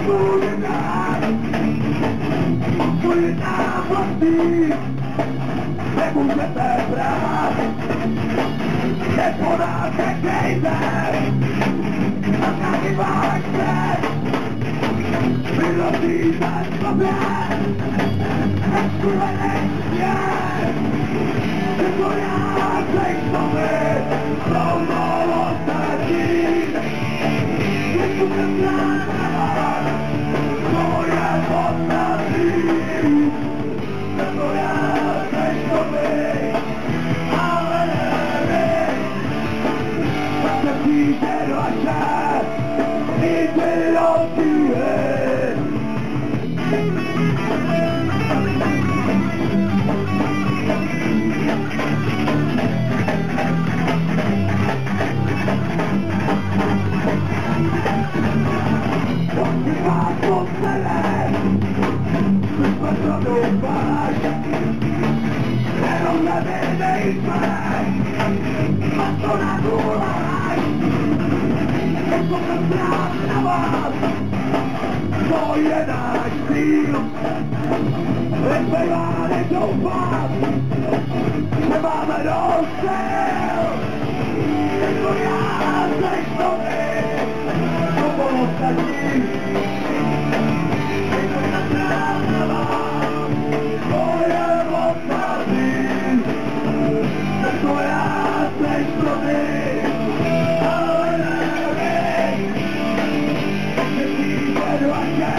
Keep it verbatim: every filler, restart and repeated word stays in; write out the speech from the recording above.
bude dát, bude nám vlastní, nemůžete brát, je po nás nechejte, a taky vás chce, vyrobíme sobě, exkulený svět, že to já seš sobě, rovnou ostatní, když tu jsem znamená, to je ostatní, že to já seš sobě, ale nevím, tak se přijde vaše, ideologie. Jenom nevědejme, a to na důlaj, jako jsem rád na vás, to je náš cíl, nezbývá nedoufat, nemáme dost sil, jako já seš to vy, to bylo ostatní. I